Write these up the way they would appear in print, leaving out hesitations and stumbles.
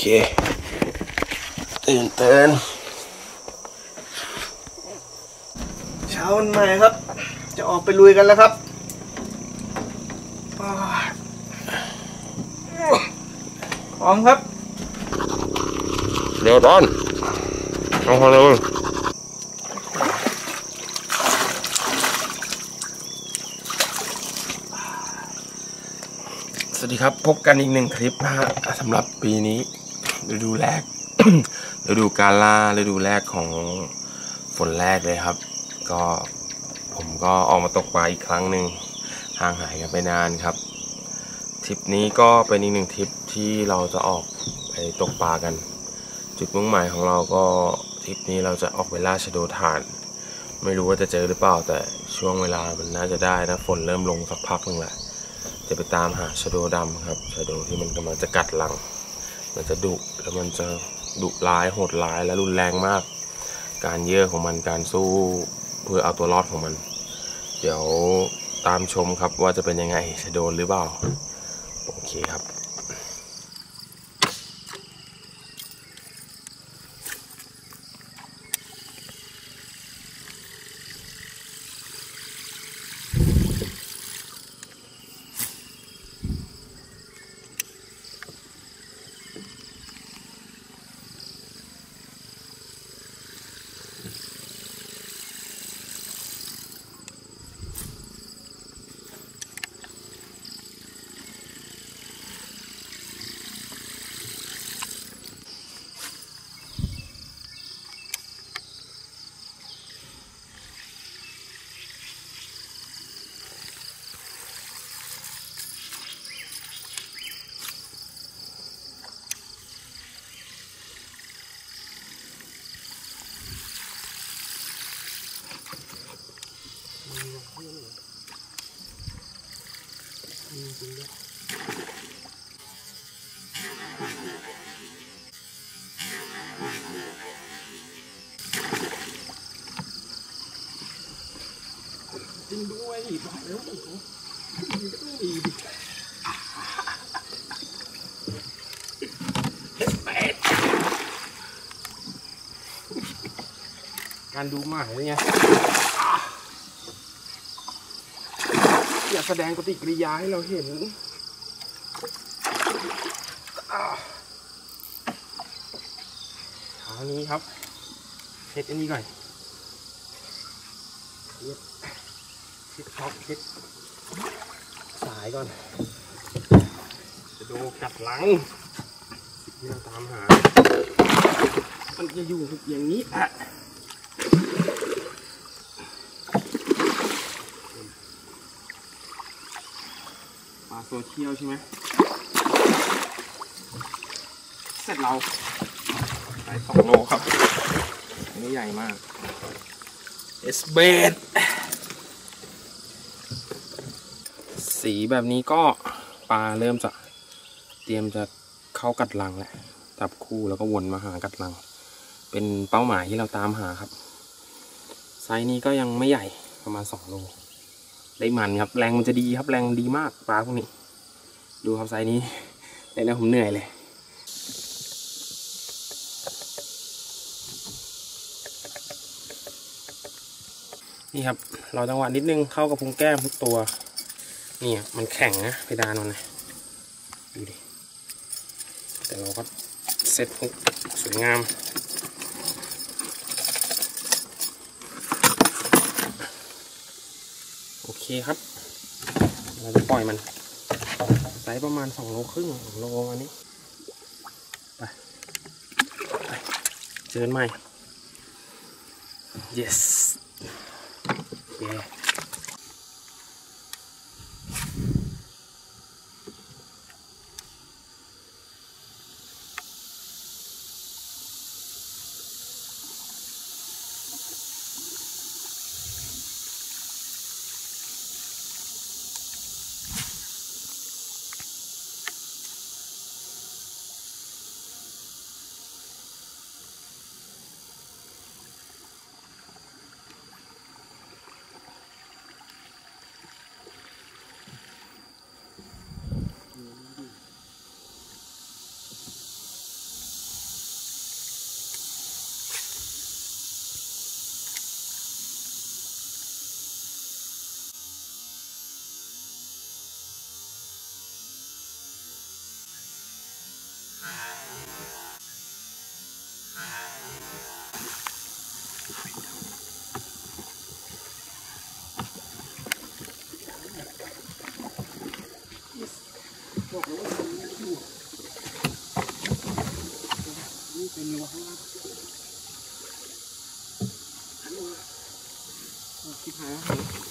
ตื่นเช้าวันใหม่ครับจะออกไปลุยกันแล้วครับพร้อมครับเดี๋ยวตอนเอาพอเลยสวัสดีครับพบกันอีกหนึ่งคลิปนะฮะสำหรับปีนี้ฤดูแรก ฤดูกาลฤดูแรกของฝนแรกเลยครับก็ผมก็ออกมาตกปลาอีกครั้งหนึ่งห่างหายกันไปนานครับทริปนี้ก็เป็นอีกหนึ่งทริปที่เราจะออกไปตกปลากันจุดมุ่งหมายของเราก็ทริปนี้เราจะออกไปล่าชะโดถ่านไม่รู้ว่าจะเจอหรือเปล่าแต่ช่วงเวลามันน่าจะได้นะฝนเริ่มลงสักพักหนึ่งแหละจะไปตามหาชะโดดำครับชะโดที่มันกำลังจะกัดรังมันจะดุแล้วมันจะดุร้ายโหดร้ายและรุนแรงมากการเยื่อของมันการสู้เพื่อเอาตัวรอดของมันเดี๋ยวตามชมครับว่าจะเป็นยังไงจะโดนหรือเปล่าโอเคครับจริงด้วยบอกแล้วโอ้โหการดูหมายเนี่ยอย่าแสดงปฏิกิริยาให้เราเห็นอันนี้ครับเช็ดอันนี้ก่อนเช็ดท็อปเช็ดสายก่อนจะโดนกัดหลังสิ่งที่เราตามหามันจะอยู่อย่างนี้อะปลาโซเชียลใช่ไหมเสร็จเราได้2 โลครับนี่ใหญ่มากเอสเบดสีแบบนี้ก็ปลาเริ่มจะเตรียมจะเข้ากัดรังแหละจับคู่แล้วก็วนมาหากัดรังเป็นเป้าหมายที่เราตามหาครับไซส์นี้ก็ยังไม่ใหญ่ประมาณ2 โลได้มันครับแรงมันจะดีครับแรงดีมากปลาพวกนี้ดูครับไซส์นี้ได้แล้วผมเหนื่อยเลยนี่ครับเราจังหวะนิดนึงเข้ากับพุงแก้มทุกตัวนี่มันแข็งนะเพดานมันนะดูดิแต่เราก็เซ็ตพุกสวยงามโอเคครับเราจะปล่อยมันไซส์ประมาณ2 โลครึ่ง2 โลอันนี้ไปเจอกันใหม่ yes yeah บอกเลยว่ามันอยู่นี่เป็นรั้วข้างล่างคิดหายแล้ว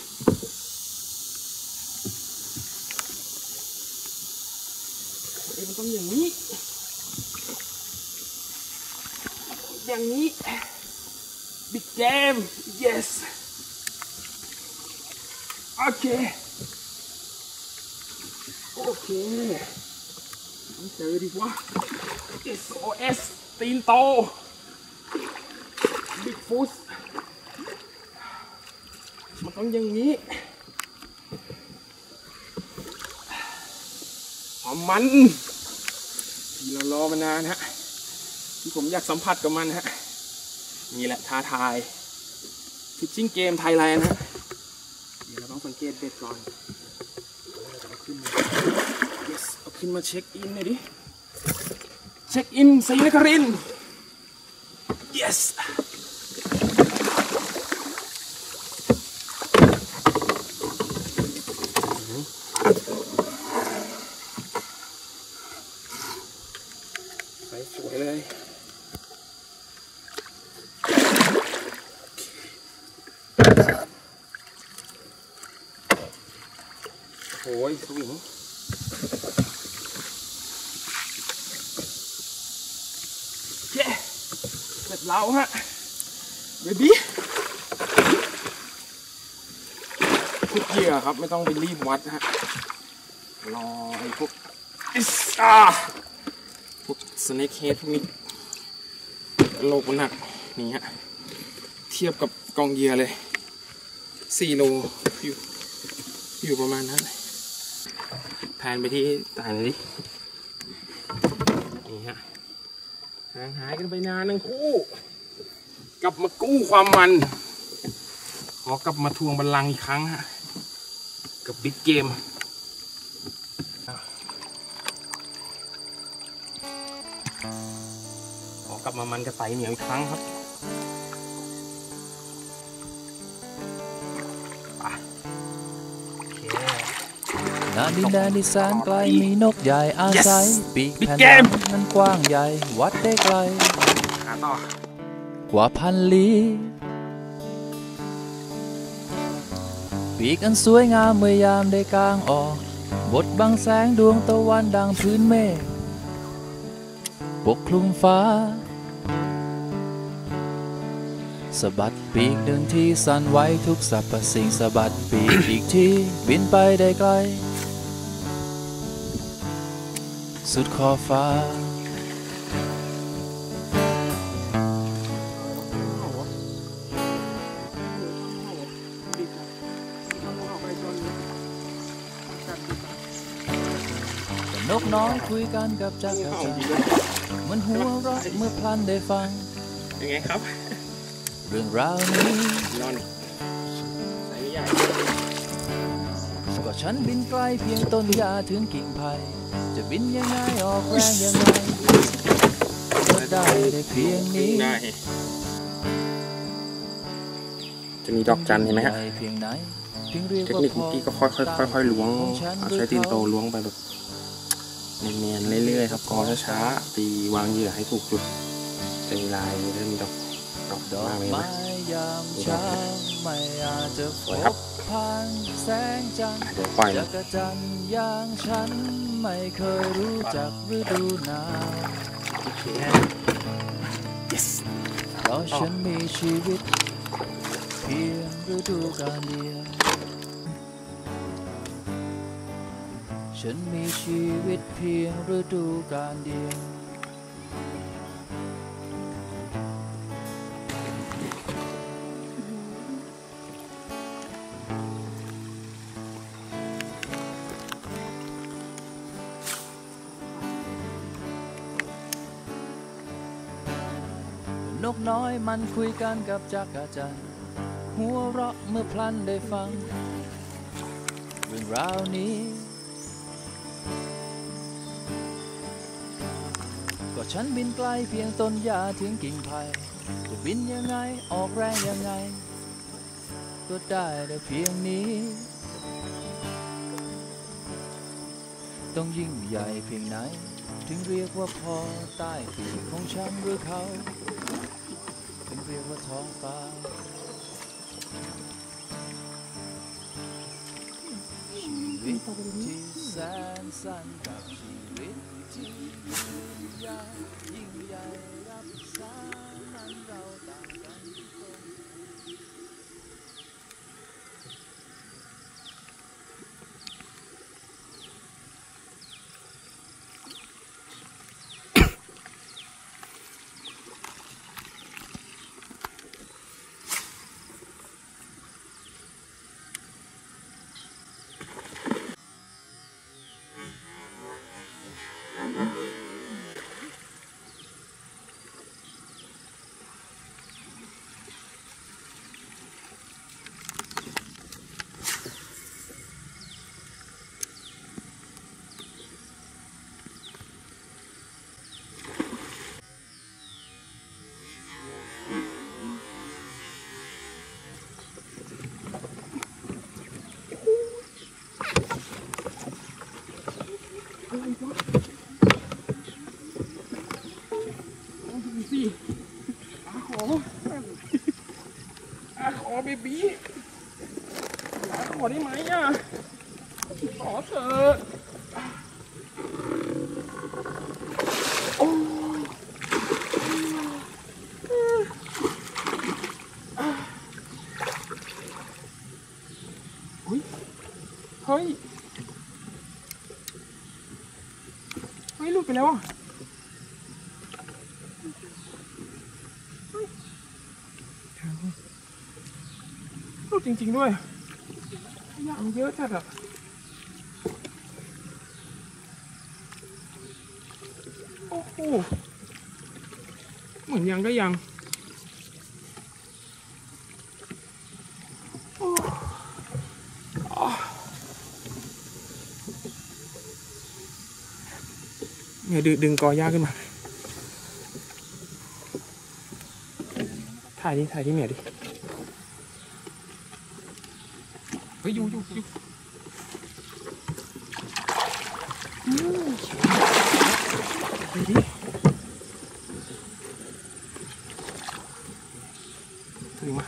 มันต้องอย่างนี้บิ๊กเกม yes โอเคต้องเจอดีกว่า SOS ตีนโตบิ๊กฟุตมันต้องอย่างนี้ความมันที่เรารอมานานฮะที่ผมอยากสัมผัสกับมันฮะนี่แหละท้าทายฟิชชิ่งเกมไทยแลนด์ฮะเดี๋ยวเราต้องสังเกตเบ็ดก่อนเอาขึ้นมา yes เอาขึ้นมาเช็คอินหน่อยดิเช็คอินศรีนครินทร์ yes ใส่สวยเลยโอ้ยสวิงเย้เสร็จแล้วฮะเบบี้ทุกเหยื่อครับไม่ต้องไปรีบวัดฮะรอไอ้พวกพวกสเนคเฮดพวกนี้โลกมันหนักนี่ฮะเทียบกับกองเหยื่อเลย4 โลอยู่ประมาณนั้นแพนไปที่ตายเลยดินี่ฮะห่างหายกันไปนานทั้งคู่กลับมากู้ความมันขอกลับมาทวงบัลลังก์อีกครั้งฮะกับบิ๊กเกมขอกลับมามันกระไตเหนียวอีกครั้งครับณดินแดนที่แสนไกลมีนกใหญ่อาศัยปีกแผ่นดินนั้นกว้างใหญ่วัดได้ไกลกว่า1,000 ลี้ปีกอันสวยงามเมื่อยามได้กางออกบดบังแสงดวงตะวันดังพื้นเมฆปกคลุมฟ้าสะบัดปีกหนึ่งที่สั่นไหวทุกสรรพสิ่งสะบัดปีกอีกที่บินไปได้ไกลสุดขอบฟ้านกน้อยคุยกันกับจักรจันทร์มันหัวเราะเมื่อพลันได้ฟังยังไงครับเรื่องราวนี้นอนใส่ใหญ่ก็ฉันบินไกลเพียงต้นหญ้าถึงกิ่งไผ่จะบินยังไงออกแรงยังไงก็ได้เพียงนี้จะมีดอกจันเห็นไหมฮะเทคนิคเมื่อกี้ก็ค่อยล้วงใช้ตีนโตล้วงไปแบบเนียนๆเรื่อยๆครับกอช้าๆตีวางเหยื่อให้ถูกจุดจะมีลายเริ่มดอกมากเลยนะยามเช้าไม่อาจจะพบผ่านแสงจันทร์จักรจันทร์อย่างฉันไม่เคยรู้จักฤดูหนาวเพราะฉันมีชีวิตเพียงฤดูกาลเดียวฉันมีชีวิตเพียงฤดูกาลเดียวนกน้อยมันคุยกันกับจักรจันทร์หัวเราะเมื่อพลันได้ฟังเรื่องราวนี้ก็ฉันบินไกลเพียงต้นหญ้าถึงกิ่งไผ่จะบินยังไงออกแรงยังไงก็ได้แต่เพียงนี้ต้องยิ่งใหญ่เพียงไหนถึงเรียกว่าพอใต้ปีกของฉันหรือเขาถึงเรียกว่าท้องฟ้าชีวิตที่แสนสั้นกับชีวิตที่ยิ่งใหญ่รับสารนั้นเราต่างกันทุกคนขอเบบี้ขอได้ไหมอ่ะขอเถอะโอ้เฮ้ยเฮ้ยหลุดไปแล้วอ่ะหลุดจริงๆด้วยขยะมันเยอะจัดอ่ะโอ้โหเหมือนยังก็ยังเนี่ยดึงกอหญ้าขึ้นมาถ่ายที่เหมียดิเฮ้ยอยู่ดิถึงมา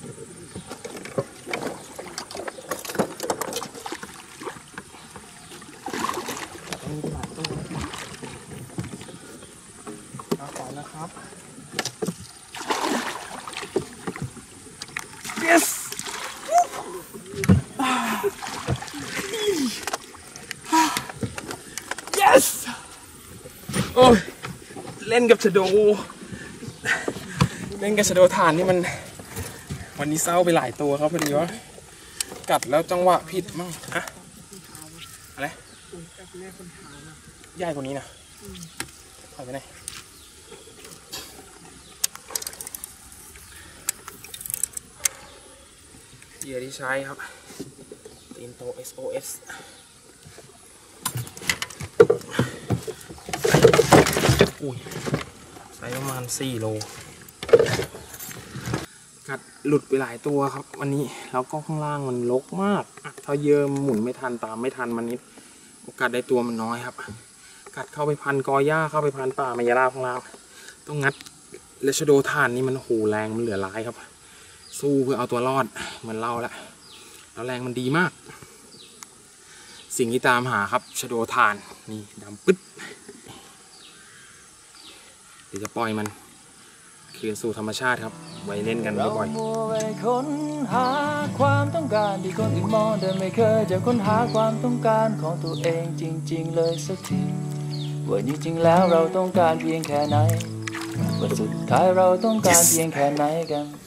ต้องมีตลาดตู้มาก่อนนะครับ yes yes โอ้ยเล่นกับชะโดถ่านนี่มันวันนี้เศร้าไปหลายตัวครับพอดีว่ากัดแล้วจังหวะผิดมั่งอะอะไรใหญ่กว่านี้นะถอยไปไหนเหยื่อที่ใช้ครับตีนโต SOS อุ้ยใส่ประมาณ4 โลกัดหลุดไปหลายตัวครับวันนี้แล้วก็ข้างล่างมันรกมากถ้าเยิมหมุนไม่ทันตามไม่ทันมันนี้โอกาสได้ตัวมันน้อยครับกัดเข้าไปพันกอหญ้าเข้าไปพันป่ามายาลาข้างล่างต้องงัดและชะโดถ่านนี่มันโหแรงมันเหลือร้ายครับสู้เพื่อเอาตัวรอดเหมือนเราแล้วแรงมันดีมากสิ่งที่ตามหาครับชะโดถ่านนี่ดำปึ๊ดเดี๋ยวจะปล่อยมันคืนสู่ธรรมชาติครับไว้เล่นกันบ่อยๆเรามัวไปค้นหาความต้องการที่คนอื่นมองแต่ไม่เคยจะค้นหาความต้องการของตัวเองจริงๆเลยสักทีว่าจริงๆแล้วเราต้องการเพียงแค่ไหนว่าสุดท้ายเราต้องการเพียงแค่ไหนกัน